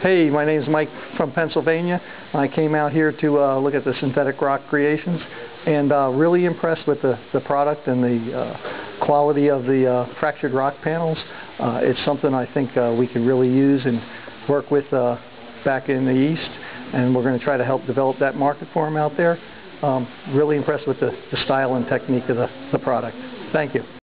Hey, my name is Mike from Pennsylvania. I came out here to look at the synthetic rock creations, and really impressed with the product and the quality of the fractured rock panels. It's something I think we can really use and work with back in the East, and we're going to try to help develop that market for them out there. Really impressed with the style and technique of the product. Thank you.